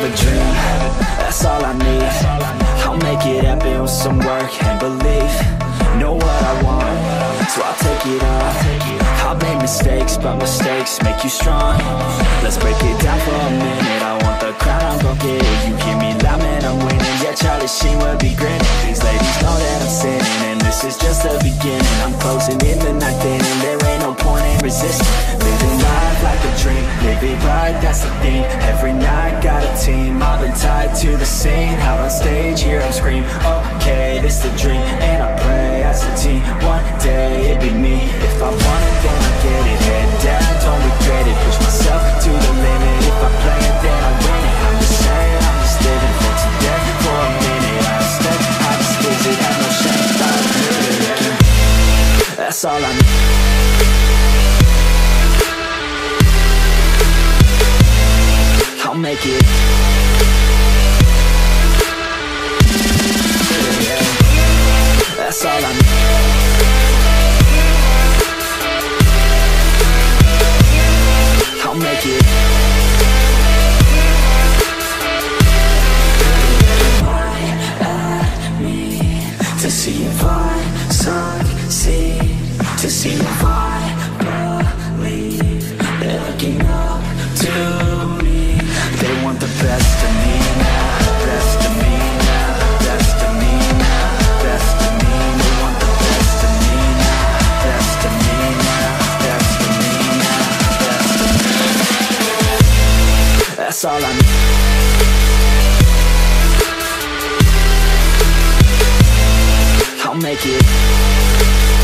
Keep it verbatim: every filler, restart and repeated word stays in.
a dream, that's all I need. I'll make it happen with some work and belief. Know what I want, so I'll take it on. I've made mistakes, but mistakes make you strong. Let's break it down for a minute. I want the crown, I'm gon' get it. You hear me loud, man, I'm winning. Yeah, Charlie Sheen will be grinning. These ladies know that I'm sinning, and this is just the beginning. I'm closing in the night inning. There ain't no point in resisting. Living life like a dream, live it right, that's the theme. Every night got a team, I've been tied to the scene. Out on stage, hear them scream, okay, this the dream. And I pray as a team, one day it'd be me. If I want it, then I get it. Head down, don't regret it. Push myself to the limit. If I play it, then I win it. I'm just saying, I'm just living for today. For a minute, I step, I just visit, have no shame. I'm living, that's all I need. I'll make it. That's all I need. I'll make it. At me to see if I succeed, to see if I believe they're looking up to me. They want the best of me now, best of me now, best of me now, best of me. They want the best of me now, best of me now, best of me now, best of me. That's all I need. I'll make it.